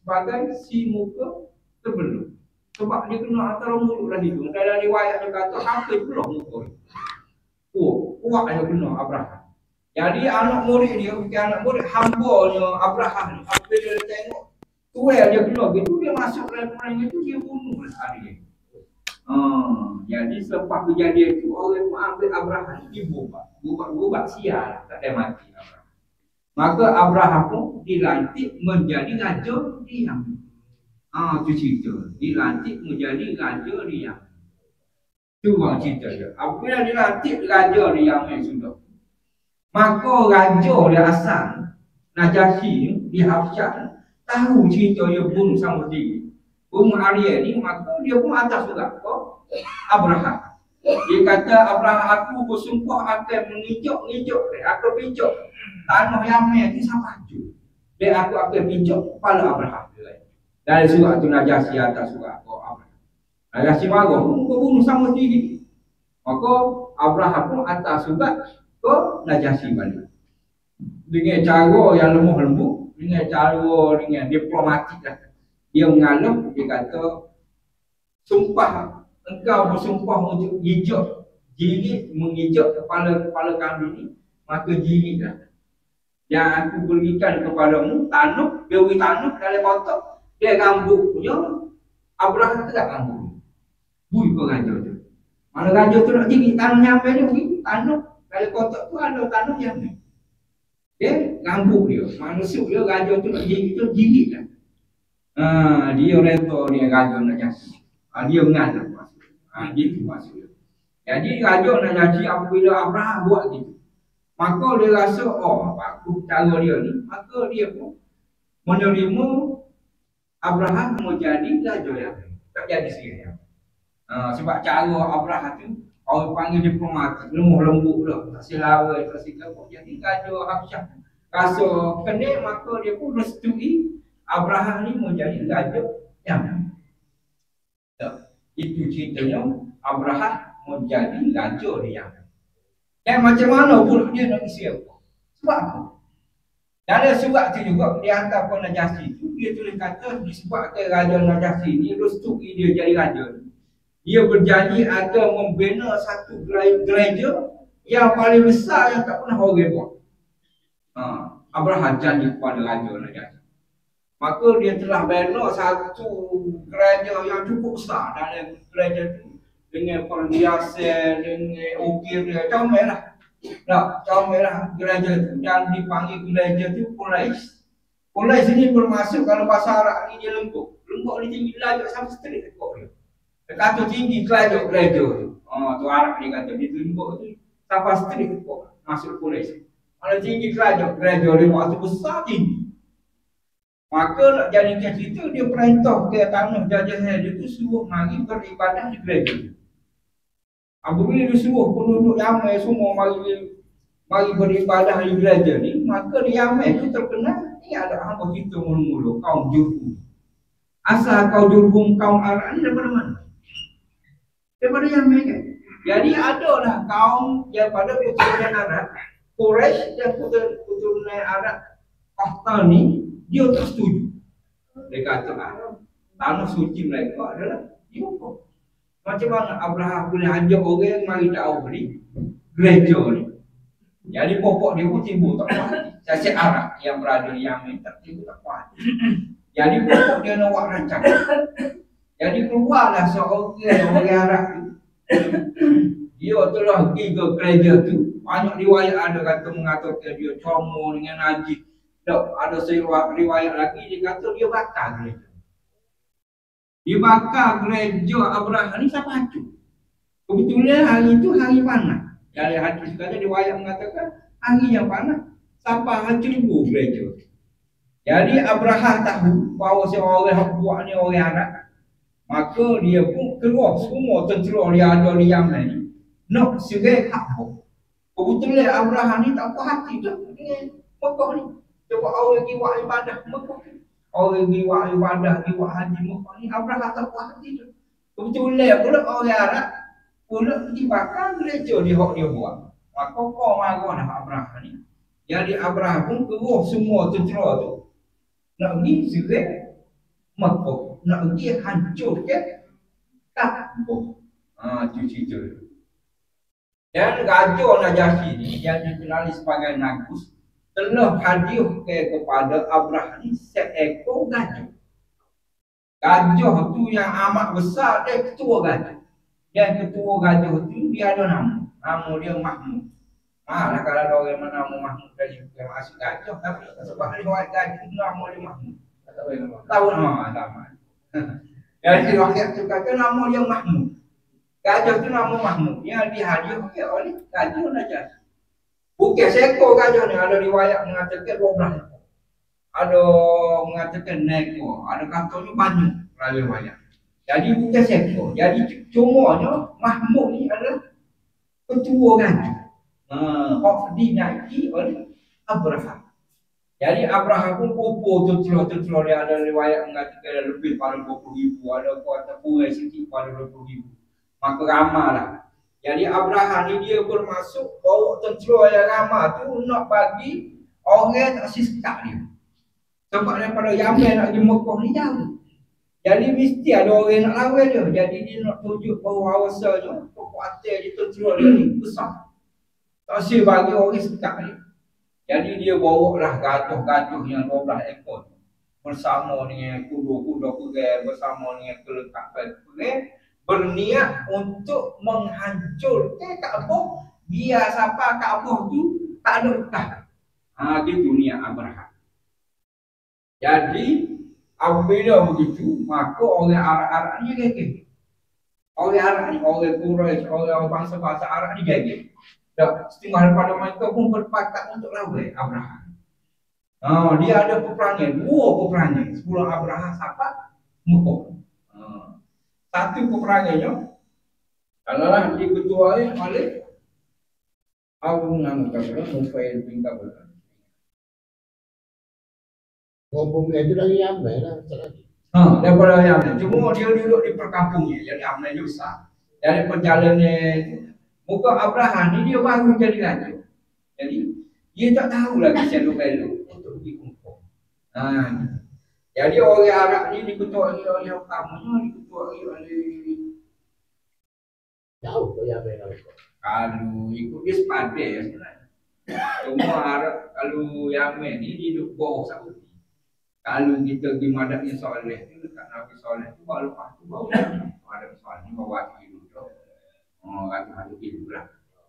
sebagai si muka terbelum. Sebab dia kena antara mulut dan hidung. Dalam riwayat dia kata hampir belah muka. Kuat dia kena Abraham. Jadi anak murid dia, bukan anak murid, hambanya Abraham ni. Apabila dia tengok tuai dia keluar gitu, dia masuk dalam orang itu, dia bunuh hari ini. Jadi selepas kejadian itu, orang itu ambil Abraham dibubat sial, tak ada mati Abraham. Maka Abraham pun dilantik menjadi raja di Yaman. Itu cerita. Dilantik menjadi raja di Yaman. Itu orang cerita dia. Apabila dilantik raja di Yaman sudah, maka raja dia asal Najasyi di Habsyah tahu cerita dia bunuh sama diri. Bunuh Arya ni, maka dia pun atas surat ke Abraham. Dia kata Abraham, aku bersumpah akan menginjak aku pinjak tanah Yaman ni sampai tu. Dan aku akan pinjak kepala Abraham. Dari surat tu Najasyi atas surat ke Abraham. Najasyi marah, bunuh sama diri. Maka Abraham pun atas surat ke Najasyi balik. Dengan cara yang lemah lembut, dengan cara dengan diplomatik lah. Dia mengalah, dia kata sumpah, engkau bersumpah untuk mengijak kepala kami ni, maka jiritlah. Yang aku berikan kepadamu tanah, dia beri tanah dalam kotak, dia rambut punya Abraham tak rambut. Bui ke raja tu. Mana raja tu nak jirit tanah nyampe dia beri tanah dalam kotak tu ada tanah nyampe. Rambut dia, manusia dia raja tu nak jirit lah. Dia reda dia raja Najasyi. Dia mengalah maksud. Gitu maksud dia. Jadi raja Najasyi apabila Abraham buat gitu, maka dia rasa bagus cara dia ni, maka dia pun menerima Abraham menjadi raja yang tak jadi sihir. Sebab cara Abraham tu orang panggil diplomatik, lemah lembut lah, tak silawai, tak silawai. Jadi raja Habsyah rasa kena, maka dia pun restui Abraham ni menjadi raja Yaman. Itu ceritanya Abraham menjadi raja di Yaman. Dan macam mana pula dia nak isi apa? Sebab apa? Dalam surat tu juga dia hantar ke Najasyi tu, dia tulis kata disebabkan raja Najasyi ni restui dia jadi raja. Dia berjanji akan membina satu gereja yang paling besar yang tak pernah orang buat. Abraham janji kepada raja Najasyi. Maka dia telah bina satu gereja yang cukup besar. Dalam gereja itu dengan perhiasan, dengan ukir dia, comel lah. Comel lah gereja itu. Dan dipanggil gereja itu Quraisy. Quraisy ini bermaksud kalau bahasa Arab ni dia lembut. Lembut ni tinggi lajak sampai setrik ekor dia. Dia kata tinggi kelajak gereja tu. Tu Arab dia kata dia lembut tu sampai setrik ekor. Masuk Quraisy. Kalau tinggi kelajak gereja dia waktu besar tinggi. Maka nak jadikan cerita, dia perintah ke tanah jajahan dia tu suruh mari beribadah di gereja. Apabila dia suruh penduduk Yaman semua mari beribadah di gereja ni, maka di Yaman tu terkenal ni ada hamba kita mula-mula kaum Jurhum. Asal kaum Jurhum, kaum Arab ni daripada mana? Daripada Yaman kan? Jadi adalah kaum daripada keturunan Arab, Quraisy dan keturunan Arab Qahtan ni, dia tak setuju. Dia kata tanah suci mereka adalah di hukum. Macam mana Abraham boleh ajak orang mari tahu beli gereja ni? Jadi pokok dia pun timbul tak kuat. Sesiat Arab yang berada di Yaman tak timbul tak kuat. Jadi pokok dia nak buat rancang. Jadi keluarlah seorang orang Arab tu. Dia telah pergi ke gereja tu. Banyak riwayat ada kata mengatakan dia comel dengan najis. Ada riwayat lagi dia kata dia bakar gereja. Dia bakar gereja Abraham ni sampai hancur. Kebetulan hari itu hari panas. Dari hadis kata riwayat mengatakan hari yang panas sampai hancur gereja. Jadi Abraham tahu bahawa seorang yang buat ni orang Arab. Maka dia pun keluar semua tentera dia ada di Yaman ni nak serang Kaabah. Kebetulan Abraham ni tak puas hati dah dengan Mekah ni. Sebab orang pergi buat ibadah Mekah ni. Orang pergi buat ibadah, pergi buat haji Mekah ni, Abraham tak puas hati tu. Kebetulan pula orang Arab pula pergi bakar gereja dia buat. Maka kau marah dah Abraham ni. Jadi Abraham pun keluar semua tentera tu nak pergi serang Mekah nak pergi hancur ke Kaabah. Itu cerita. Dan Raja Najasyi ni yang dikenali sebagai Nagus telah hadiah kepada Abraham ni seekor gajah. Gajah tu yang amat besar, dia ketua gajah. Dan ketua gajah tu dia ada nama. Nama dia Mahmud. Lah kalau ada orang yang nama Mahmud dari yang masuk gajah, tapi sebab dia buat gajah nama dia Mahmud. Tahu nama sama. Jadi rakyat tu kata nama dia Mahmud. Gajah tu nama Mahmud. Yang dihadiahkan oleh Gajah Najasyi. Bukan seekor gajah ni, ada riwayat mengatakan 12 ekor. Ada mengatakan ekor, ada katanya banyak riwayat. Jadi bukan seekor. Jadi cumanya Mahmud ni adalah ketua gajah. Dinaiki oleh Abraham. Jadi Abraham pun kumpul tercelur dia, ada riwayat mengatakan lebih pada 20,000, ada kuasa kurang sikit pada 20,000. Maka ramailah. Jadi Abraham ni dia bermasuk bawa tercelur yang ramai tu nak bagi orang tak siskak dia. Sebab daripada Yaman nak pergi Mekah ni jauh. Jadi mesti ada orang nak lawan dia. Jadi dia nak tunjuk bahawa awasanya kekuatan dia tercelur dia ni besar. Tak sih bagi orang sekat ni. Jadi dia bawa lah gajah-gajah yang 12 ekor bersama dengan kuda-kuda perang, bersama dengan kelengkapan perang, berniat untuk menghancurkan Kaabah biar siapa Kaabah tu tak ada bekas. Gitu niat Abraham. Jadi apabila begitu, maka orang Arab ni gigit. Orang Arab ni, orang Quraisy, orang bangsa-bangsa Arab ni gigit. Dan setengah daripada mereka pun berpakat untuk lawan Abraham. Dia ada peperangan, 2 peperangan sebelum Abraham sampai Mekah. Satu peperangannya adalah diketuai oleh Abu Namkabra Nufail bin Kabra. Ngomongnya itu lagi Yaman lah. Daripada Yaman. Cuma dia duduk di perkampungan, jadi Yaman dia besar. Dari perjalanan muka Abraham ni dia baru jadi raja. Jadi dia tak tahu lagi selok-belok untuk pergi kumpul. Jadi orang Arab ni diketuai oleh utamanya, diketuai oleh jauh ke Yaman. Kalau ikut dia sepadan ya sebenarnya. Cuma Arab kalau Yaman ni dia duduk bawah Saudi. Kalau kita pergi madaknya soleh tu dekat Nabi Soleh tu baru lepas tu baru ada soal ni bawa hidup tu. Ada hidup lah.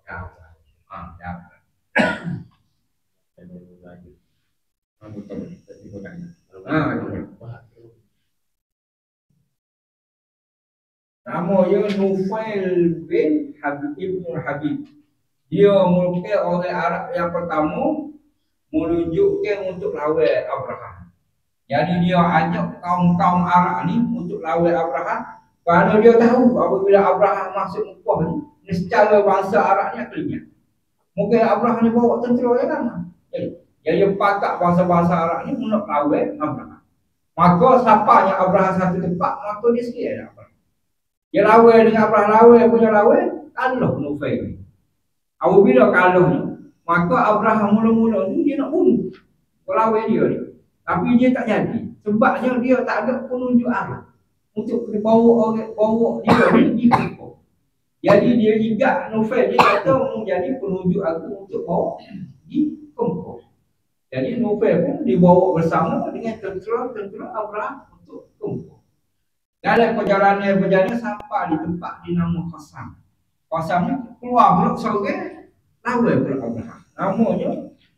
Nama dia Nufail bin Habib Ibn Habib. Dia merupakan orang Arab yang pertama menunjukkan untuk lawan Abraham. Jadi dia ajak kaum-kaum Arab ni untuk lawan Abraham. Kerana dia tahu apabila Abraham masuk Mekah ni, secara bangsa Arab ni akhirnya mungkin Abraham ni bawa tentera yang lama. Jadi pakat bangsa-bangsa Arab ni nak lawan Abraham. Maka siapa yang Abraham satu tempat, maka dia sekali ada Abraham. Dia lawan dengan Abraham, punya lawan, kalah Nufail ni. Apabila kalah ni, maka Abraham mula-mula ni dia nak bunuh lawan dia ni. Tapi dia tak jadi. Sebabnya dia tak ada penunjuk arah untuk bawa dia ni pergi. Jadi dia ingat Nufail dia kata menjadi penunjuk aku untuk bawa di Mekah. Jadi Nufail pun dibawa bersama dengan tentera Abraham untuk Mekah. Dalam perjalanan sampai di tempat dinama Qasam. Qasam ni keluar pula seorang lawan pula Abraham. Namanya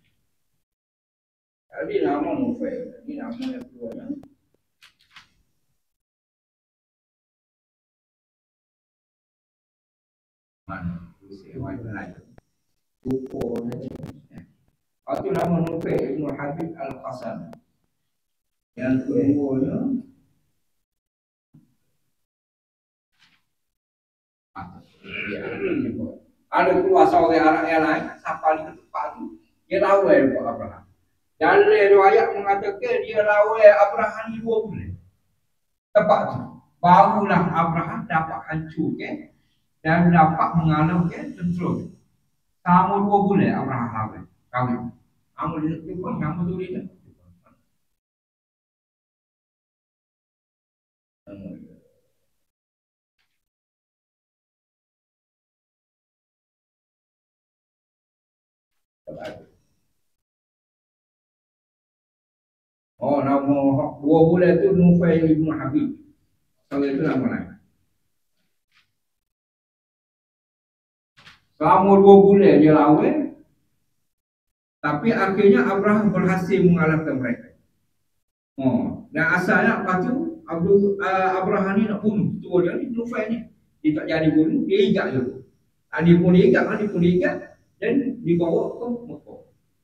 jadi nama Nufail, ini nama yang keduanya. Mana? Sewa itu lain. Itu nama Nufail Ibn Habib Al-Qasam. Yang keduanya ada keluar seorang Arab yang lain sampai di tempat itu dia lawan buat Abraham. Dan riwayat mengatakan dia lawan Abraham 2 bulan. Tepat tu barulah Abraham dapat hancurkan dan dapat mengalahkan tentera. Selama 2 bulan Abraham lawan. Kahwin. Nama dia tu pun nama tu dia. Oh, nama 2 bulan tu Nufail Ibn Habib. Kalau itu nama lain. Selama 2 bulan dia lawan, tapi akhirnya Abraham berhasil mengalahkan mereka. Oh, dan asalnya lepas tu Abraham ni nak bunuh tua dia ni, Nufail ni. Dia tak jadi bunuh, dia ikat je. Dia pun ikat dan dibawa ke Mekah.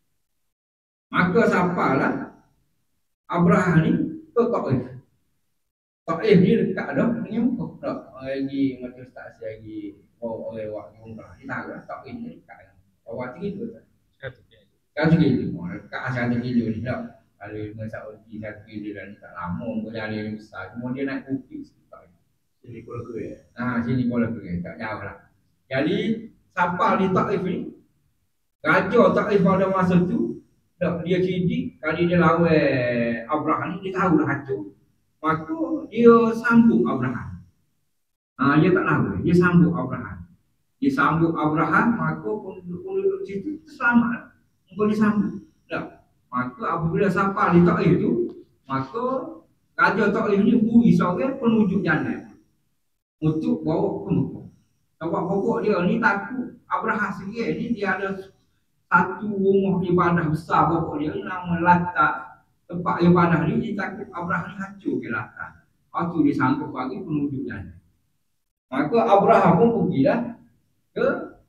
Maka sampailah Abraham ni ke Taif. Taif ni dekat dah dengan Mekah. Tak lagi macam stasi lagi oleh waktu umrah. Dia tahu lah Taif ni dekat. Awak tinggi tu tak? Kan tinggi tu. Dekat asal tinggi tu ni tak. Kalau dengan Saudi satu dia dah tak lama pun jalan besar. Cuma dia naik bukit sikit. Sini Kuala Kuih. Sini Kuala Kuih. Tak jauh lah. Jadi siapa di Taif ni? Raja Taif pada masa tu dia cerdik. Kali dia lawan Abraham ni, dia tahu dah hancur. Maka dia sambut Abraham. Dia tak lawan, dia sambut Abraham. Dia sambut Abraham, maka penduduk situ selamat. Maka dia sambut. Maka apabila sampai di Taif tu, maka Raja Taif ni beri seorang penunjuk jalan untuk bawa ke Mekah. Sebab pokok dia ni takut Abraham sendiri ni dia ada satu rumah ibadah besar pokok dia nama Latar. Tempat ibadah ni dia takut Abraham ni hancur ke Latar. Lepas tu dia sanggup bagi penunjuk jalan. Maka Abraham pun pergilah ke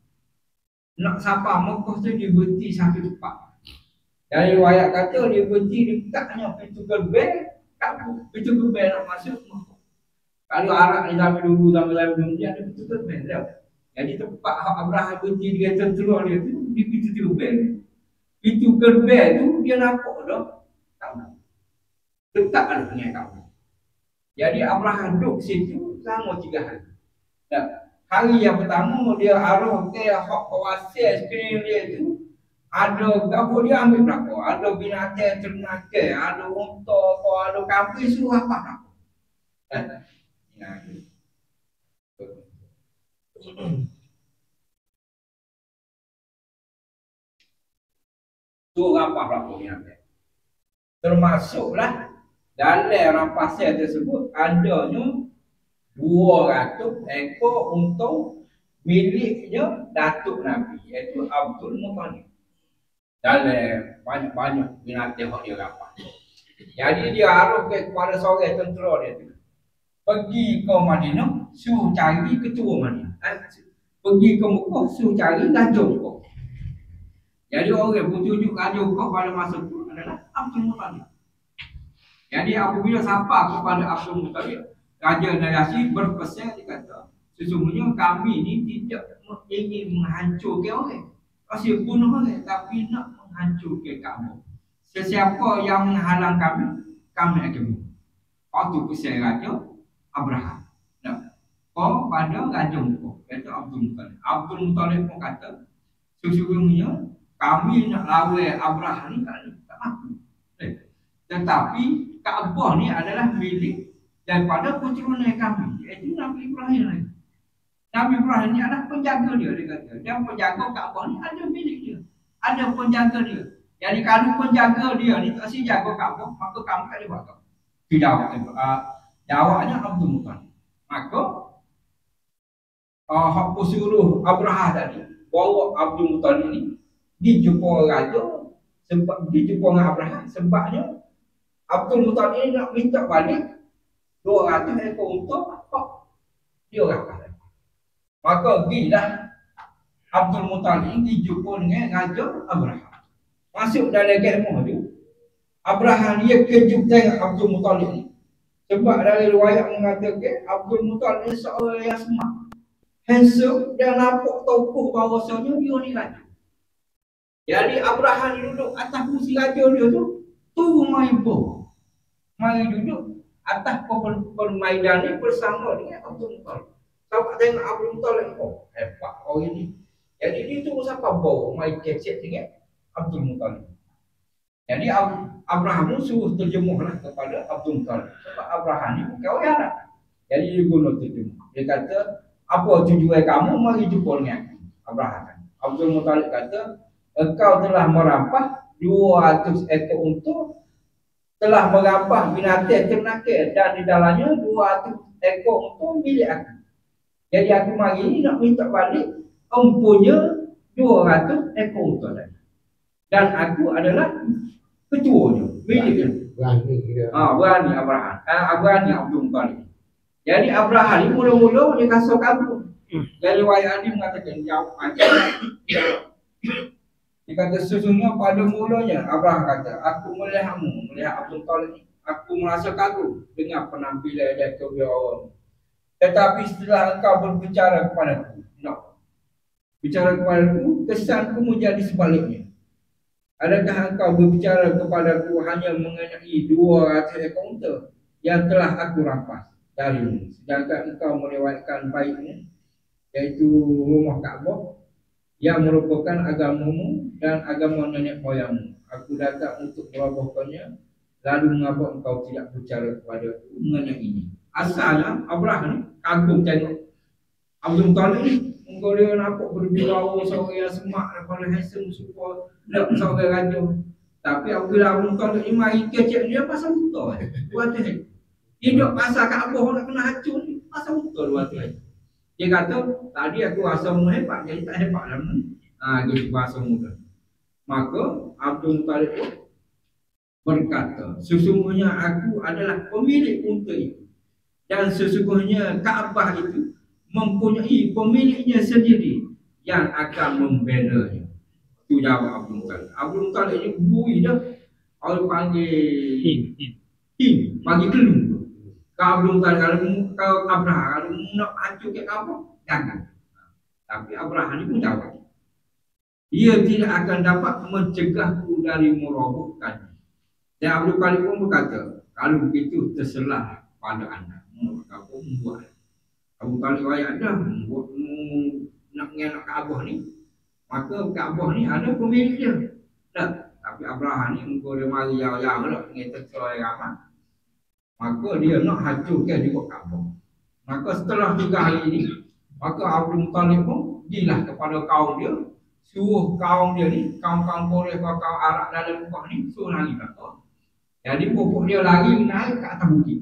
nak sampai Mekah tu, dia berhenti satu tempat. Dari riwayat kata dia berhenti dekatnya pintu gerbang, pintu gerbang nak masuk Mekah. Kalau Arab ni sampai dulu dia ada pintu gerbang dia. Jadi tempat Abraham berhenti dia terkeluar dia tu di pintu gerbang. Pintu gerbang tu dia nampak dah kamu. Dekat ada dengan kamu. Jadi Abraham duduk situ selama 3 hari. Hari yang pertama dia arah ke hak kawasan sekeliling dia tu. Ada apa dia ambil berapa? Ada binatang ternak, ada unta, ada kambing, suruh apa? Suruh apa berapa binatang? Termasuklah dalam rampasan tersebut adanya 200 ekor unta miliknya Datuk Nabi, iaitu Abdul Muttalib. Dalam banyak-banyak binatang yang dia dapat. Jadi dia arahkan kepada seorang tentera dia tu, pergi ke Madinah, suruh cari ketua Madinah. Pergi ke Mekah, suruh cari Raja Mekah. Jadi orang yang tunjuk Raja Mekah pada masa itu adalah Abdul Muttalib. Jadi apabila sampai kepada Abdul Muttalib, Raja Najasyi berpesan, dia kata, sesungguhnya kami ni tidak ingin menghancurkan orang. Masih bunuh orang, tapi nak menghancurkan kamu. Sesiapa yang menghalang kami akan bunuh. Waktu pesan Raja Abraham. Pada Raja Mekah, iaitu Abdul Muttalib. Abdul Muttalib pun kata, sesungguhnya kami nak lawan Abraham ni tak mampu. Tetapi Kaabah ni adalah milik daripada keturunan kami, iaitu Nabi Ibrahim lagi. Nabi Ibrahim ni adalah penjaga dia kata. Dan penjaga Kaabah ni ada milik dia. Ada penjaga dia. Jadi kalau penjaga dia ni tak si jaga Kaabah, maka kamu tak boleh buat apa. Jawabnya Abdul Muttalib. Maka hak suruh Abraham tadi bawa Abdul Muttalib ni dijumpa raja, sebab dijumpa dengan Abraham sebabnya Abdul Muttalib ni nak minta balik 200 ekor unta apa dia orang. Maka pergilah Abdul Muttalib dijumpa dengan Raja Abraham. Masuk dalam kemah tu, Abraham dia kejut tengok Abdul Muttalib ni. Sebab dalam riwayat mengatakan Abdul Muttalib ni seorang yang smart, handsome, dan nampak tokoh bahawasanya dia ni raja. Jadi Abraham ni duduk atas kursi raja dia tu, turun main bawah. Mari duduk atas permainan ni bersama dengan Abdul Muttalib. Sebab tengok Abdul Muttalib, hebat orang ni. Jadi dia turun sampai bawah, main cek-cek dengan Abdul Muttalib. Jadi Abraham ni suruh terjemahlah kepada Abdul Muttalib. Sebab Abraham ni bukan orang Arab. Jadi dia guna tu. Dia kata, apa tujuan kamu mari jumpa dengan aku. Abraham. Abdul Muttalib kata, engkau telah merampas 200 ekor unta, telah merampas binatang ternakal dan di dalamnya 200 ekor unta milik aku. Jadi aku mari ni nak minta balik empunya 200 ekor unta tadi. Dan aku adalah ketuanya, miliknya. Berani dia. Berani Abraham. Berani Abdul Muttalib. Jadi Abraham ni mula-mula dia kasut kabur. Jadi Wayang Adi mengatakan jawab macam dia kata sesungguhnya pada mulanya Abraham kata, aku melihatmu, melihat Abdul Muttalib ni, aku merasa kagum dengan penampilan dan kewirawaan. Tetapi setelah engkau berbicara kepadaku, bicara kepadaku, kesanku menjadi sebaliknya. Adakah engkau berbicara kepadaku hanya mengenai 200 ekor unta yang telah aku rampas darimu, sedangkan engkau melewatkan baiknya, yaitu rumah Kaabah yang merupakan agamamu dan agama nenek moyangmu. Aku datang untuk merobohkannya, lalu mengapa engkau tidak bicara kepada aku mengenai ini? Asalnya Abraham ni kagum tengok Abdul Muttalib ni, engkau dia nampak berbilau seorang yang semak daripada handsome super nak seorang raja. Tapi apabila Abdul Muttalib ni mari kecek dia pasal unta. Buat tu. Dia duk pasal Kaabah nak kena hancur ni pasal unta buat tu. Dia kata, tadi aku rasa mu hebat, jadi tak hebat lah mu. Gitu bahasa muda. Maka Abdul Muttalib pun berkata, sesungguhnya aku adalah pemilik unta itu. Dan sesungguhnya Kaabah itu mempunyai pemiliknya sendiri yang akan membelanya. Itu jawab Abdul Muttalib. Abdul Muttalib ni bui dah. Orang panggil Him, panggil kelung. Kau belum tahu kalau Abraham kalau nak hancur ke kamu, jangan. Tapi Abraham ini pun jawab, dia tidak akan dapat mencegahku dari merobohkannya. Dan Abdul Muttalib pun berkata, kalau begitu terserah pada anda. Kau membuat. Abdul Muttalib ayat dah membuat nak mengelak Kaabah ni, maka Kaabah ni ada pemilik dia. Tak. Tapi Abraham ni mungkin dia mari jauh-jauh lah dengan terkeluar ramai. Maka dia nak hancurkan juga Kaabah. Maka setelah 3 hari ini, maka Abdul Muttalib pun pergilah kepada kaum dia, suruh kaum dia ni, kaum-kaum Quraisy, kaum Arab dalam Mekah ni, suruh lari belakang. Jadi pokok dia lari naik ke atas bukit.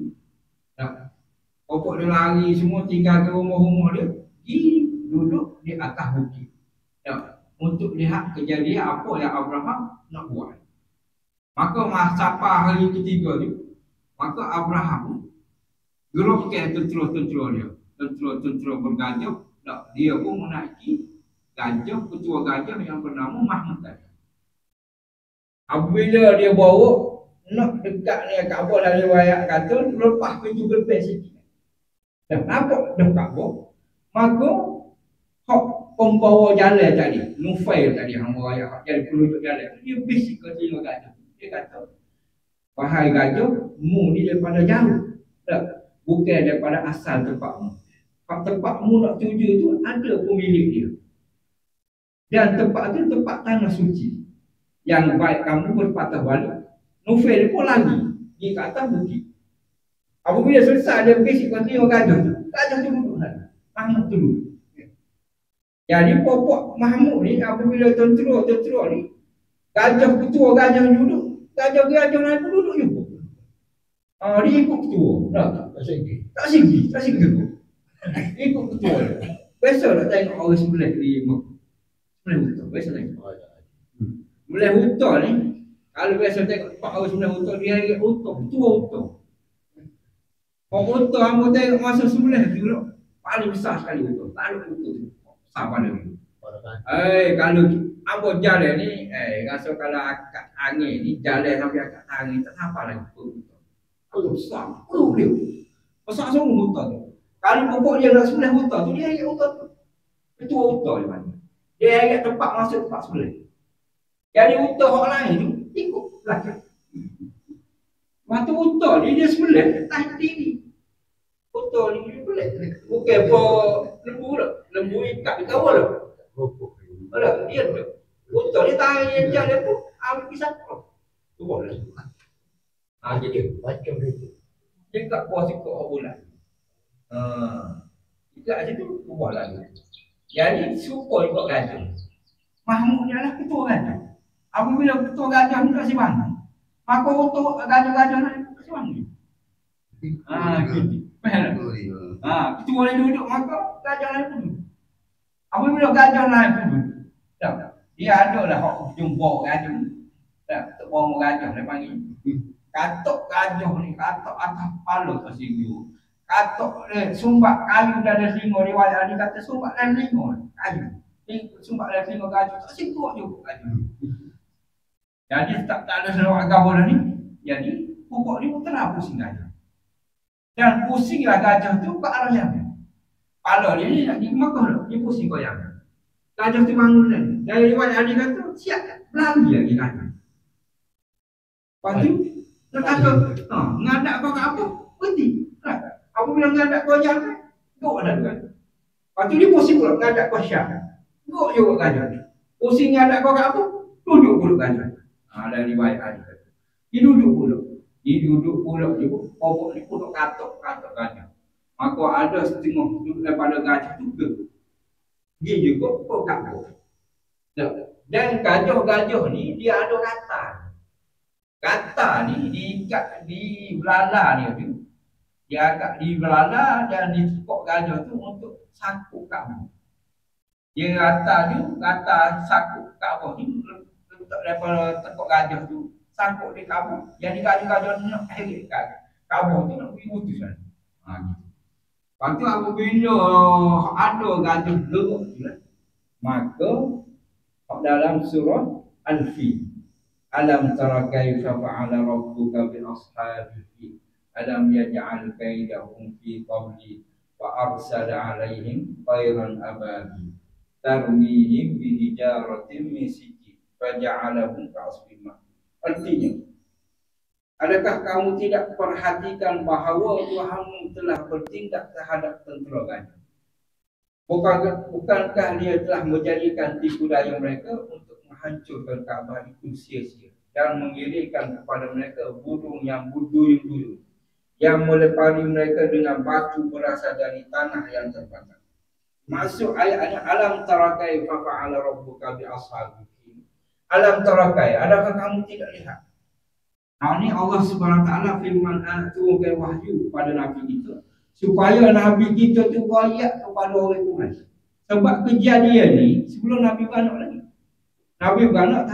Pokok dia lari semua tinggal ke rumah-rumah dia, pergi duduk di atas bukit. Untuk lihat kejadian apa yang Abraham nak buat. Maka masa hari ketiga tu, maka Abraham gerokkan tentera-tentera dia, tentera-tentera bergajah. Dia pun menaiki gajah, ketua gajah yang bernama Mahmud tadi. Apabila dia bawa nak dekat ni Kaabah, dari riwayat kata lepas pintu gerbang sikit. Dan nampak dah Kaabah, maka hak pembawa jalan tadi, Nufail tadi, hamba raya hak jadi pelunjuk jalan, dia bisik ke telinga gajah. Dia kata, wahai gajah, mu ni daripada jauh, tak? Bukan daripada asal tempatmu. Tempatmu nak tuju tu ada pemilik dia. Dan tempat tu tempat tanah suci. Yang baik kamu berpatah balik. Nufail pun lagi di atas bukit. Apabila selesai dia bisik ke telinga gajah tu, gajah tu duduk lagi. Mahmud tu duduk. Jadi popok Mahmud ni apabila tentera ni, gajah ketua gajah duduk, gajah-gajah lain pun duduk juga. Dia ikut ketua. Tak sigi ketua. Ikut ketua dia. Biasa nak tengok orang sebelah di sebelah hutan. Biasa tengok. Sebelah hutan ni, kalau biasa tengok tempat orang sebelah hutan, dia ingat hutan, ketua hutan. Orang hutan, kamu tengok masa sebelah tu, paling besar sekali hutan. Tak ada hutan tu. Sabar dia. Kalau apa jalan ni, rasa kalau akak angin ni, jalan sampai akak angin, tak sampai lagi. Kalau besar, dia. Besar semua hutan tu. Kalau pokok dia nak sebelah hutan tu, dia ingat hutan tu. Ketua hutan di mana. Dia ingat tempat masuk tempat sebelah. Jadi hutan orang lain tu, ikut belakang. Waktu hutan ni, dia sebelah, tahan tinggi. Hutan ni, dia pelik. Bukan apa lembu tak. Lembu ikat di kawal tak. Alah, dia tu. Hutan ni tahan yang jalan pun, ambil pisah kau. Tu boleh. Jadi Macam itu. dia kat bawah sikit orang bulan. Juga aja tu ubah lagi. Jadi supaya ikut gajah. Mahmud ni adalah ketua gajah. Apabila ketua gajah ni tak simpan, maka untuk gajah-gajah ni tak simpan. Gitu. Ketua ni duduk maka gajah ni pun duduk. Apabila gajah naik pun duduk. Tak. Dia ada lah hak jumpa gajah ni. Tak, tepung gajah dia panggil. Katok gajah ni, katok atas kepala ke sini. Katok sumbat kayu dari singo riwayat ni kata sumbat dari singo kayu. Sumbat dari singo gajah tak singkuk juga gajah. Jadi tak ada seluruh agama ni. Jadi pokok ni pun terlalu pusing gajah. Dan pusinglah gajah tu ke arah yang kepala dia ni nak dimakan dia pusing kau yang. Gajah tu bangun ni. Dari riwayat ni kata siap berlari lagi gajah. Lepas tu nak kata ngadak kau ke apa? Berhenti. Apa bilang ngadak kau yang ni? Gok dah kan. Lepas tu dia pusing pula ngadak kau syak. Gok juga gajah ni. Pusing ngadak kau ke apa? Duduk pula gajah. Dari riwayat ni. Dia duduk pula. Dia duduk pula juga. Pokok ni pula katok gajah. Maka ada setengah duduk daripada gajah tu ke. Dia juga kau katok. Dan gajah-gajah ni dia ada kata. Kata ni diikat di belala dia tu. Dia agak di belala dan di tekuk gajah tu untuk sakut kamu. Dia kata sakut kamu ni letak daripada tekuk gajah tu sangkut di kamu. Jadi gajah-gajah ni nak heret kamu tu nak pergi putus kan. Gitu. Lepas tu apabila ada gajah geruk tu maka dalam surah Al-Fil, alam tara kaifa fa'ala rabbuka bi ashabil fil alam yaj'al kaidahum fi qabli wa arsala 'alaihim tayran ababil tarmihim bi hijaratin min sijil faja'alahum ka'asfin ma'kul. Artinya, adakah kamu tidak perhatikan bahawa Tuhanmu telah bertindak terhadap tentera gajah? Bukankah dia telah menjadikan tipu daya mereka untuk menghancurkan Kaabah itu sia-sia dan mengirimkan kepada mereka burung yang berduyun-duyun yang melepari mereka dengan batu berasal dari tanah yang terbakar. Masuk ayatnya alam tarakai fa fa'ala rabbuka bi ashabil fil. Alam tarakai, adakah kamu tidak lihat? Ini Allah Subhanahu Wa Taala firman turunkan wahyu kepada Nabi kita supaya Nabi kita tu royak kepada orang Quraisy. Sebab kejadian ni sebelum Nabi beranak lagi. Nabi beranak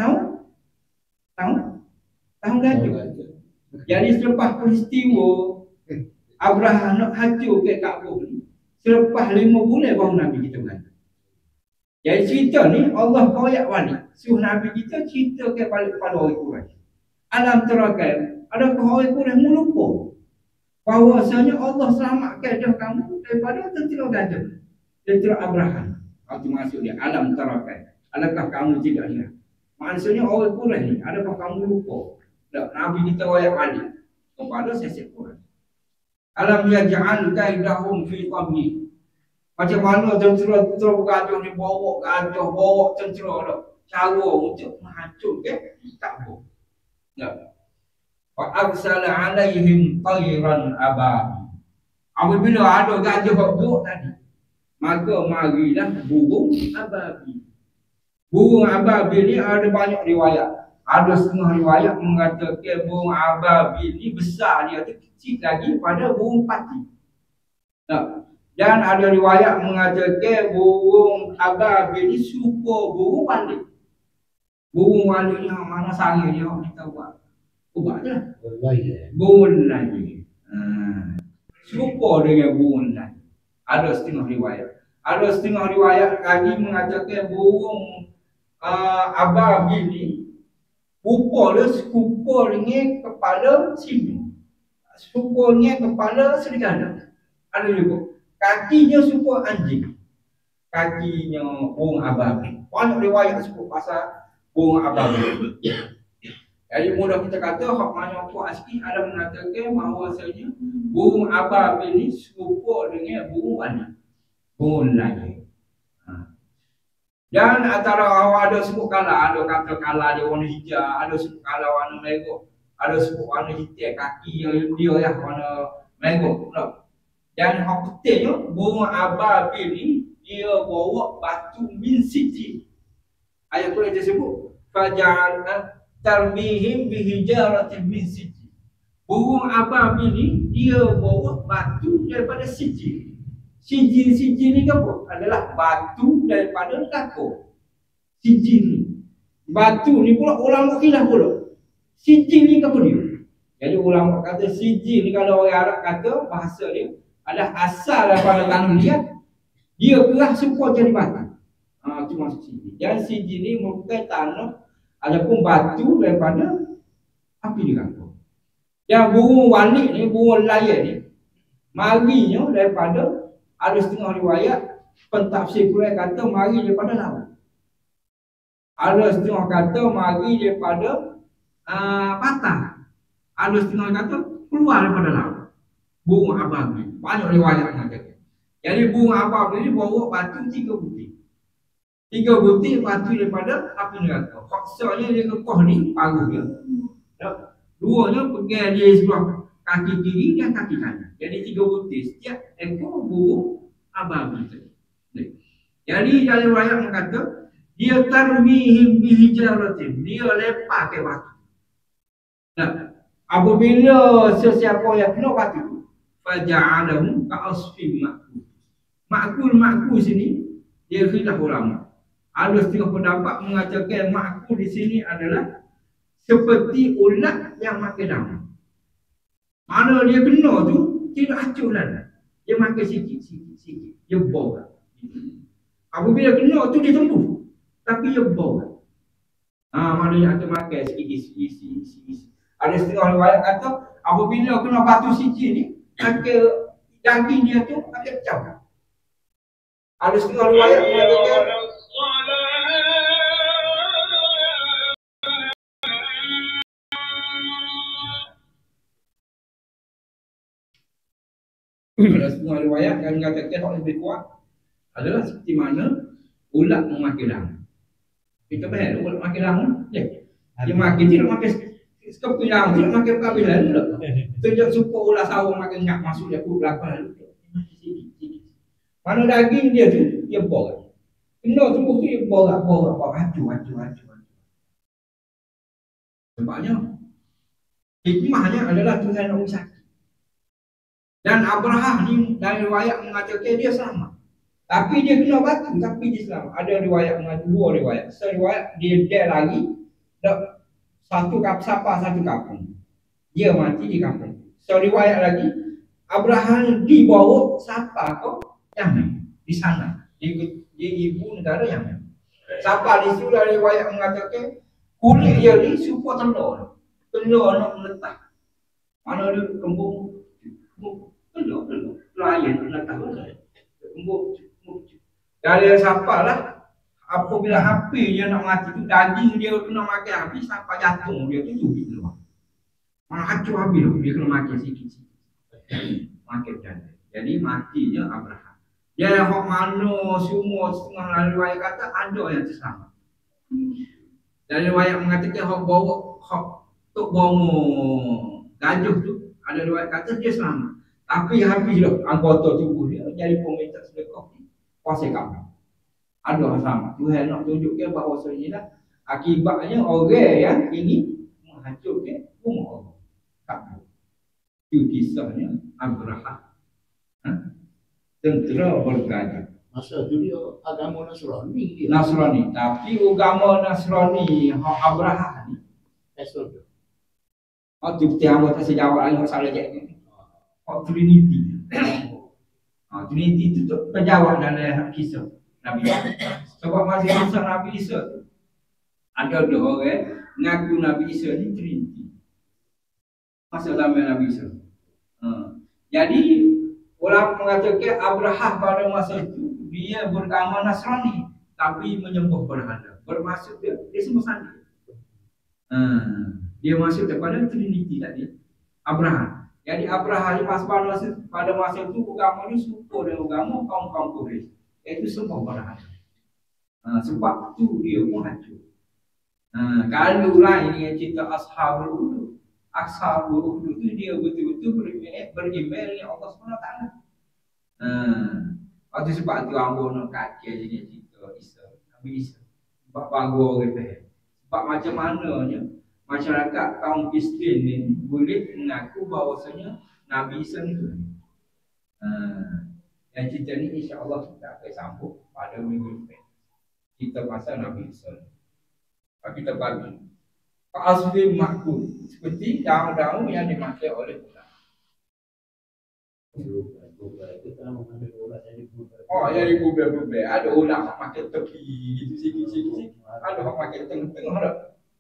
tahun gajah. Jadi selepas peristiwa Abraham nak hancur ke Kaabah ni, selepas 5 bulan baru Nabi kita beranak. Jadi cerita ni Allah royak balik. Suruh Nabi kita cerita ke balik kepada orang Quraisy. Alam terakai, adakah orang Quraisy melupa bahawasanya Allah selamatkan dah kamu daripada tentera gajah, tentera Abraham. Itu maksud dia alam terakai. Adakah kamu tidak lihat? Maksudnya orang Quraisy ni, adakah kamu lupa? Tak, Nabi kita royak balik kepada sesek Quraisy. Alam yaj'al kaidahum fi qabli. Macam mana tentera gajah ni bawa tentera dah. Cara untuk menghancurkan Kaabah. Ya. Wa arsala 'alaihim tayran ababil. Apabila ada gajah buruk tadi, maka marilah burung ababil. Burung ababil ni ada banyak riwayat. Ada setengah riwayat mengatakan burung ababil ni besar dia tu kecil lagi pada burung pati. Nah, dan ada riwayat mengatakan burung ababil ni serupa burung walik. Burung walik ni mana sarang dia kita buat. Ubah je lah. Burung lain. Serupa dengan burung lain. Ada setengah riwayat. Ada setengah riwayat lagi mengatakan burung ababil ni rupa dia serupa dengan kepala singa. Serupa dengan kepala serigala. Ada juga. Kakinya serupa anjing. Kakinya burung ababil. Banyak riwayat sebut pasal burung ababil. Jadi mudah kita kata hak mana kuat sikit ada mengatakan bahawasanya burung ababil ni serupa dengan burung anak. Burung lain. Dan antara ada sebut kala, ada kata kala dia warna hijau, ada sebut kala warna merah, ada sebut warna hitam, kaki yang dia warna merah. Dan hak pentingnya burung ababil ni dia bawa batu min sijil. Ayat Quran tersebut faja'al tarmihim bihijaratin min sijil. Burung ababil ni dia bawa batu daripada sijil. Sijil ni apa? Adalah batu daripada neraka. Sijil ni. Batu ni pula ulama khilaf pula. Sijil ni apa dia? Jadi ulama kata sijil ni kalau orang Arab kata bahasa dia adalah asal daripada tanah liat. Dia kerah semua jadi batu. Itu maksud sijil. Dan sijil ni merupakan tanah adapun batu daripada api neraka. Yang burung walik ni, burung layar ni marinya daripada ada setengah riwayat pentafsir Quran kata mari daripada laut. Ada setengah kata mari daripada patah. Ada setengah kata keluar daripada laut. Burung ababil. Banyak riwayat mengatakan. Jadi burung ababil ni bawa batu 3 butir. 3 butir batu daripada api neraka. Faksanya dia kekeh ni paruh dia. Duanya pegang dia sebelah kaki kiri dan kaki kanan. Jadi 3 butir setiap ekor burung ababil tadi. Jadi dalam riwayat mengata dia tarmihim bihijaratin. Dia lempar ke batu. Nah, apabila sesiapa yang kena batu tu faja'alahum ka'asfin ma'kul. Ma'kul sini dia khilaf ulama. Ada setengah pendapat mengatakan ma'kul di sini adalah seperti ulat yang makan daun. Mana dia kena tu tidak hancur lah. Dia makan sikit. Dia bau. Apabila kena tu dia sembuh. Tapi dia bau. Maknanya akan makan sikit. Ada setengah riwayat kata apabila kena batu sijil ni akan daging dia tu akan pecah. Ada setengah riwayat mengatakan ada setengah riwayat yang mengatakan yang lebih kuat adalah seperti mana ulat memakan daun. Kita faham ulat makan daun. Dia makan tidak makan sekepi daun, tidak makan kabilan pula. Tunjuk supaya ulat sawang makan ngak masuk dia pun belakang lalu. Mana daging dia tu dia borak. Kena sembuh tu dia borak hancur. Sebabnya hikmahnya adalah Tuhan nak sakit. Dan Abraham ni dari riwayat mengatakan dia selamat. Tapi dia kena batu tapi dia selamat. Ada riwayat mengatakan 2 riwayat. Seriwayat dia lagi satu kampung. Dia mati di kampung. Seriwayat lagi Abraham dibawa siapa kau Yaman di sana. Dia ibu negara Yaman. Siapa di situ dari riwayat mengatakan kulit dia ni supaya telur nak meletak. Mana dia kembung telur layan meletak kembung. Dari siapa lah apabila api dia nak mati tu daging dia kena makan api sampai jantung dia tu juga keluar. Mana hancur habis dia kena makan sikit. Makan jantung. Jadi matinya Abraham. Dia yang hak mana semua setengah riwayat kata ada yang terselamat. Dari riwayat mengatakan hak bawa hak tok bawa gajah tu ada riwayat kata dia selamat. Tapi habis dah anggota tubuh dia jadi peminta sedekah kuasa kamu. Ada yang selamat. Tuhan nak tunjukkan bahawa sebenarnya akibatnya orang yang ini menghancurkan rumah Allah. Kamu. Itu kisahnya Abraham. Tentera bergajah. Masa tu dia agama Nasrani dia. Nasrani. Tapi agama Nasrani Abraham ni Nasrani. tu tiada tak sejawab lagi masalah je. Trinity. Trinity itu terjawab dalam kisah Nabi Isa. Sebab masa kisah Nabi Isa tu ada 2 orang mengaku Nabi Isa ni Trinity. Masa zaman Nabi Isa. Jadi orang mengatakan Abraham pada masa itu dia beragama Nasrani tapi menyembah berhala. Bermaksud dia semua sandi. Dia masuk kepada Trinity tadi. Abraham. Jadi Abraham pada masa itu agama ni serupa dengan agama kaum-kaum Quraisy. Iaitu sembah berhala. Sebab tu dia pun hancur. Kalau lain yang cerita Ashabul Ukhdud. Ashabul Ukhdud tu dia betul-betul beriman dengan Allah SWT. Waktu sebab tu ambo nak kaki jadi cerita Isa. Nabi Isa. Sebab bagus gitu. Sebab macam mananya masyarakat kaum Kristian ni boleh mengaku bahawasanya Nabi Isa ni tu. Yang cerita ni insya-Allah kita akan sambung pada minggu depan. Kita pasal Nabi Isa. Kita bagi asli makhluk seperti daun-daun yang dimakai oleh ulama. Oh, yang dibuber-buber. Ada ulama pakai tepi gitu sikit-sikit. Ada orang pakai tengah-tengah dah.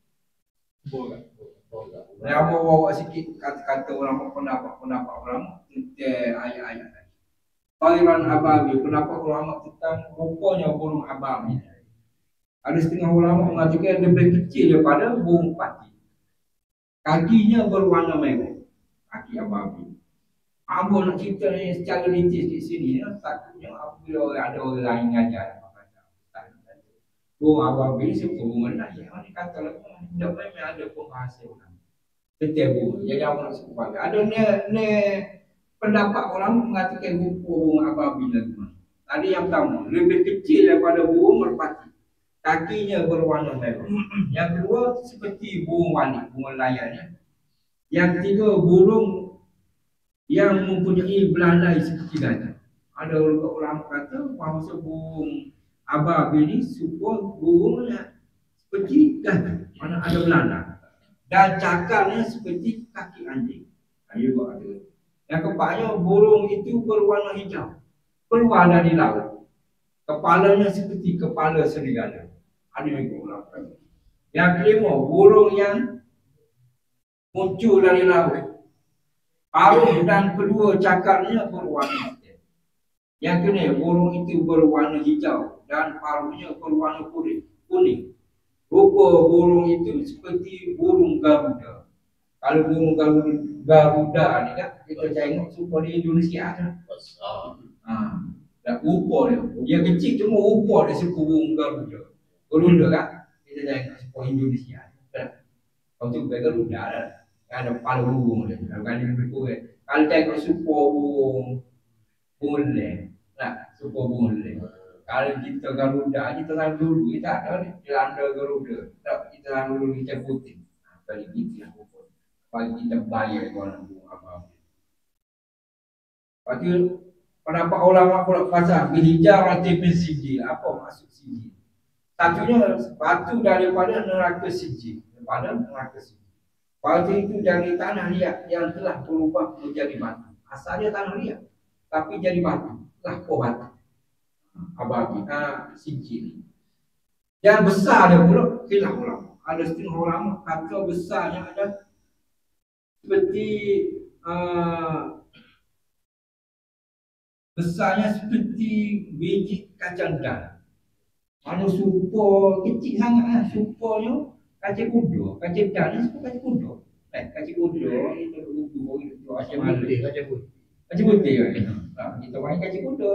Saya bawa sikit kata-kata ulama, pendapat ulama tentang ayat-ayat. Tayran ababi, pendapat ulama tentang rupanya burung ababi. Ada setengah ulama mengatakan lebih kecil daripada burung pati. Kakinya berwarna merah. Kaki ababi. Ambo nak cerita ni secara detail di sini ya. Takutnya apabila ada orang lain ngajar apa kata. Burung ababi sepuluh mana yang kata lagi tidak memang ada penghasil. Setiap burung. Jadi aku nak sebut bagi. Ada ni pendapat orang mengatakan burung ababi lagi. Tadi yang pertama lebih kecil daripada burung merpati. Kakinya berwarna merah. Yang kedua seperti burung wanik, burung layarnya. Yang ketiga burung yang mempunyai belalai seperti gajah. Ada ulama kata bahawa burung ababi ini supaya burungnya seperti gajah, mana ada belalai. Dan cakarnya seperti kaki anjing. Ayo buat ada. Yang keempatnya burung itu berwarna hijau, keluar dari laut. Kepalanya seperti kepala serigala. Ada yang ulama. Yang kelima, burung yang muncul dari laut. Paruh dan kedua cakarnya berwarna hitam. Yang keenam, burung itu berwarna hijau dan paruhnya berwarna kuning. Rupa burung itu seperti burung Garuda. Kalau burung Garuda ni kan kita tengok rupa di Indonesia kan. Dan rupa dia kecil cuma rupa dia seperti burung Garuda. Garuda kan kita tengok seperti Indonesia. Kalau tu Garuda lah. Ada kepala burung dia. Kalau kan lebih kurang. Kalau tengok super burung leng. Nah, super burung leng. Kalau kita Garuda, kita lalu dulu. Kita ada ni. Jelanda Garuda. Tak, kita lalu dulu kita putih. Kali kita yang putih. Bagi kita bayar warna burung apa. Lepas tu, pendapat ulama pula pasal bihijarati bin sijil. Apa maksud sijil? Satunya batu daripada neraka sijil. Daripada neraka sijil. Batu itu dari tanah liat yang telah berubah menjadi batu. Asalnya tanah liat, tapi jadi batu. Telah batu. Ababi, sijil. Yang besar dia pula, khilaf ulama. Ada setengah ulama kata besarnya ada seperti besarnya seperti biji kacang dan. Mana super kecil sangat supernya. Kacang kuda, kacang dan ni semua kacang kuda. Kacang kuda itu itu macam mana? Kacang putih kan. Kita main kacang kuda.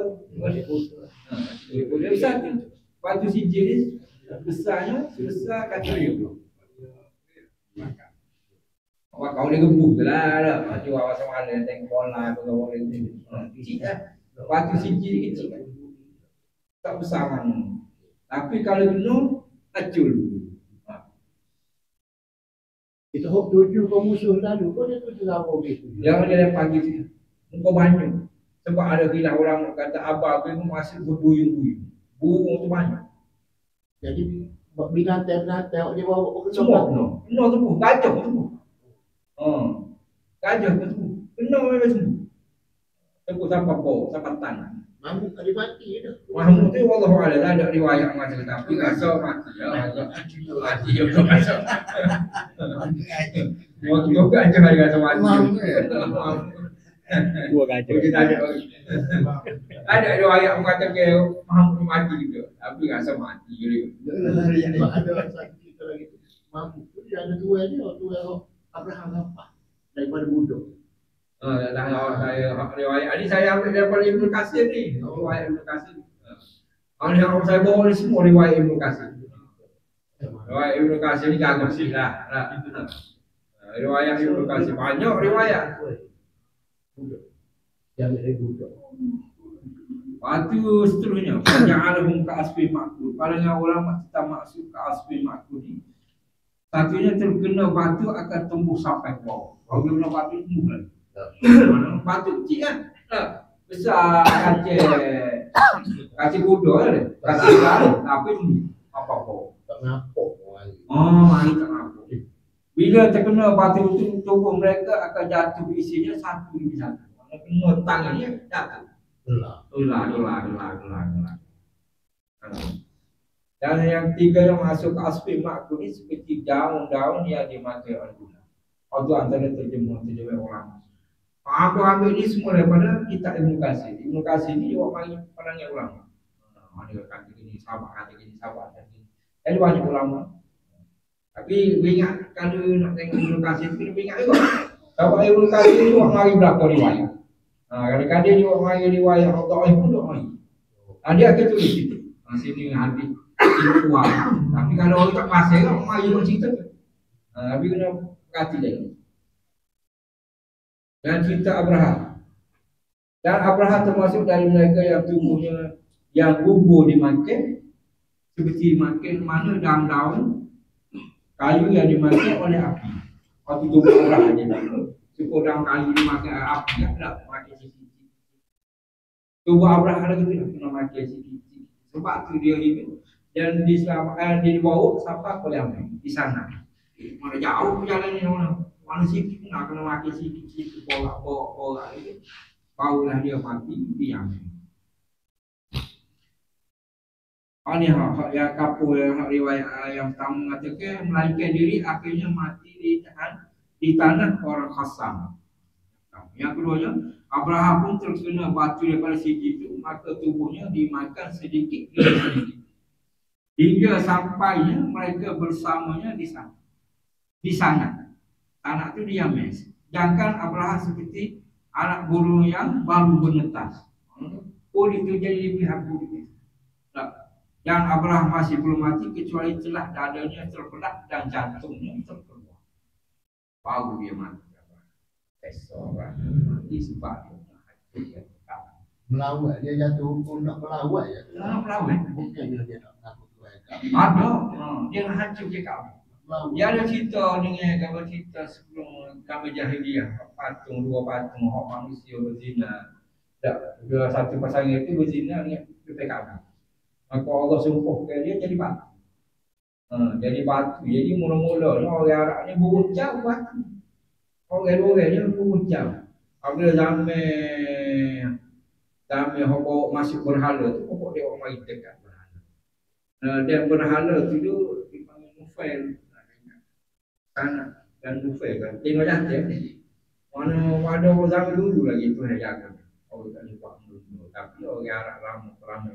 Kuda besar tu. Batu sijil ni besarnya sebesar kacang kuda. Awak kau ni gebuk lah. Macam awak sama ada tengok bola apa kau ni. Kecil lah. Batu sijil kecil kan. Tak besar mana. Tapi kalau penuh acul. Kita hok tuju kau musuh lalu, kau dia tuju lawan gitu. Jangan dia pagi tu. Muka banyak. Sebab ada gila orang kata abang tu masih berduyun-duyun. Burung tu banyak. Jadi binatang-binatang dia bawa ke semua penuh. Penuh semua. Gajah pun semua. Gajah pun semua. Penuh memang semua. Tepuk sampai bawah, sampai tanah. Mahmud tak mati dah. Mahmud tu wallahualam tak ada riwayat macam tapi rasa mati. Mati juga rasa. Waktu tu aja hari rasa mati. Dua gajah. Ada riwayat mengatakan Mahmud mati juga, tapi rasa mati juga. Ada sakit lagi. Mahmud tu dia ada dua dia, dua Abraham apa daripada budak. Saya riwayat ini saya ambil daripada Ibnu Katsir ni. Riwayat Ibnu Katsir. Yang saya bawa ni semua riwayat Ibnu Katsir. Riwayat Ibnu Katsir ni gagah sih lah. Riwayat Ibnu Katsir banyak riwayat. Yang dari budak. Lepas tu seterusnya, ja'alahum ka'asfin ma'kul. Pandangan ulama kita maksud ka'asfin ma'kul ni, satunya terkena batu akan tumbuh sampai ke bawah. Kalau dia kena batu tumbuh lagi. Mana batu kecil kan? Besar kacil kuda kan? Kacil kan? Tapi apa-apa. Tak nampak. Mari tak nampak. Bila terkena batu itu, tubuh mereka akan jatuh isinya satu demi satu. Mana kena tangannya jatuh. Ulah. Dan yang tiga yang masuk ke asfin ma'kul ini seperti daun-daun yang dimakai orang guna. Itu antara terjemah orang. Aku ambil ini semua daripada kitab Ibnu Katsir. Ibnu Katsir ini juga panggil pandangan ulama. Mana kata gini, kata gini. Jadi banyak ulama. Tapi ingat kalau nak tengok Ibnu Katsir itu lebih ingat juga. Kalau Ibnu Katsir juga mari belakang riwayat. Kadang-kadang dia juga mari riwayat Allah pun juga mari. Dia akan tulis situ. Sini hadis itu kuat. Tapi kalau orang tak pasal kan mari juga cerita. Tapi kena perhati lagi. Dan cerita Abraham. Dan Abraham termasuk dari mereka yang tubuhnya yang gugur dimakan, seperti makan mana daun-daun kayu yang dimakan oleh api. Waktu tubuh Abraham dia syukur daun kayu dimakan api, tak makan sikit. Tubuh Abraham lagi tu kena makan sikit. Sebab tu dia hidup dan diselamatkan, dia dibawa sampai ke Yaman di sana. Mana jauh perjalanan orang. Mana sikit nak kena makan sikit borak itu, barulah dia mati di Yaman. Ini hak yang kapur yang riwayat yang pertama mengatakan melarikan diri akhirnya mati di tanah orang Khasam. Yang keduanya, Abraham pun terkena batu daripada segi itu, maka tubuhnya dimakan sedikit demi sedikit hingga sampainya mereka bersamanya di sana. Di sana. Anak itu dia mes. Sedangkan Abraham seperti anak burung yang baru menetas. Itu jadi pihak burung. Dan Abraham masih belum mati kecuali telah dadanya terbelah dan jantungnya terkeluar. Baru dia mati. Seorang mati sebab dia melawat, dia jatuh hukum nak melawat ya. Melawat. Bukannya dia nak mengaku Tuhan. Ada. Dia nak hancur je kamu. Dia ada cerita dengan kalau cerita sebelum kami jahiliah, patung dua patung hak manusia berzina. Dua satu pasangan itu berzina dengan PPKB. Maka Allah sumpahkan dia jadi batu. Jadi batu. Jadi mula-mula orang Arab ni berucap batu. Orang-orang ni berucap. Apabila zaman hok masuk berhala tu, pokok dia orang mari dekat berhala. Dan berhala tu dipanggil Nufail. Anak dan Nufail kan. Tengok jantan ni. Mana pada zaman dulu lagi tu yang jaga. Orang tak lupa dulu. Tapi orang Arab lama kerana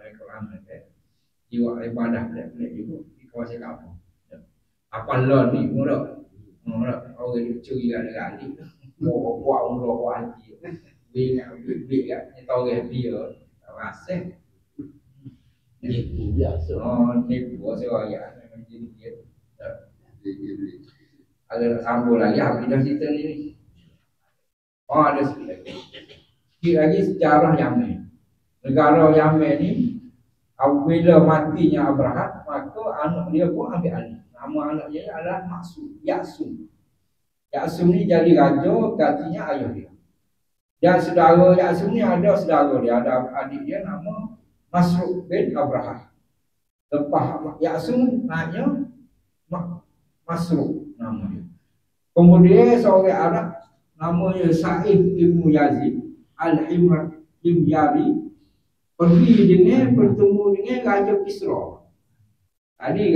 jiwa ibadah pelik-pelik juga di kawasan kampung. Apa lon ni murah. Orang dia curi gali-gali. Buat umrah buat haji. Dia nak beli kat ni tahu dia rasa. Nipu biasa. Nipu saya memang jadi dia. Ada sambung lagi habis dah cerita ni. Ada sikit lagi. Sikit lagi sejarah Yaman. Negara Yaman ni apabila matinya Abraham, maka anak dia pun ambil alih. Nama anak dia adalah Yaksum. Yaksum ni jadi raja, gantinya ayah dia. Dan saudara Yaksum ni ada saudara dia, ada adik dia nama Masruq bin Abraham. Lepas Yaksum naiknya Masruq nama dia. Kemudian seorang Arab namanya Sa'id Ibn Yazid Al-Himyari pergi dengan bertemu dengan Raja Kisra. Tadi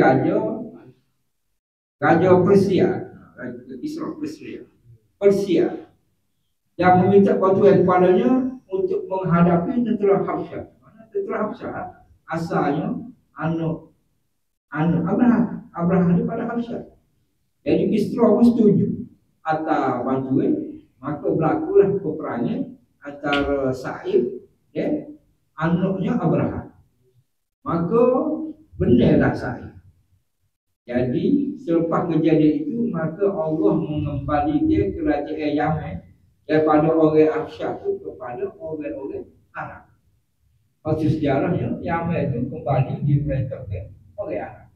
Raja Persia, Kisra Persia yang meminta bantuan kepadanya untuk menghadapi tentera Habsyah. Mana tentera Habsyah asalnya anak Abraham daripada Habsyah. Jadi Kisra pun setuju atas bantuan, maka berlakulah peperangan antara Sa'id dan anaknya Abraham. Maka benarlah Sa'id. Jadi selepas kejadian itu, maka Allah mengembalikan kerajaan Yaman daripada orang Habsyah itu kepada orang-orang Arab. Waktu sejarahnya Yaman itu kembali diperintahkan oleh Arab.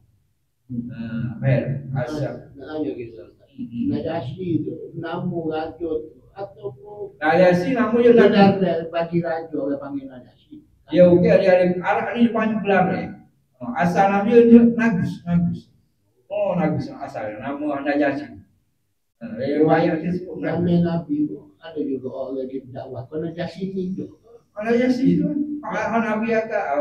Asal. Nanya gitu. Najasyi itu namu raja ataupun Najasyi namanya benar bagi raja oleh panggil Najasyi. Ya oke ada Arab ini banyak gelar asal namanya dia Nagus. Oh Nagus asal nama Najasyi. Riwayat disebut Nama Nabi itu ada juga orang yang dakwah ke Najasyi itu. Najasyi itu Nabi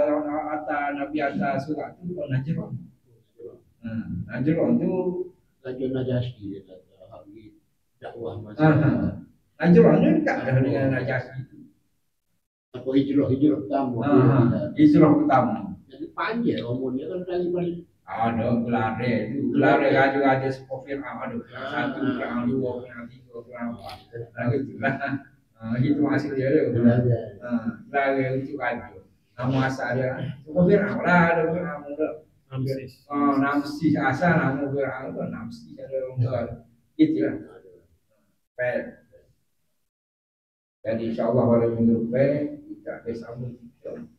atas surat itu Najron. Najron itu Raja Najasyi hari dakwah masa. Najron itu dekat dengan Najasyi itu. Apa hijrah pertama. Hijrah pertama. Jadi panjang umurnya kan dari ada gelar raja Fir'aun ada satu Fir'aun dua Fir'aun tiga Fir'aun empat itu masih dia ada gelar itu raja nama asalnya Fir'aun lah ada Fir'aun Namsis asal nama Fir'aun itu Namsis ada orang itu lah jadi insyaallah pada minggu depan kita bersama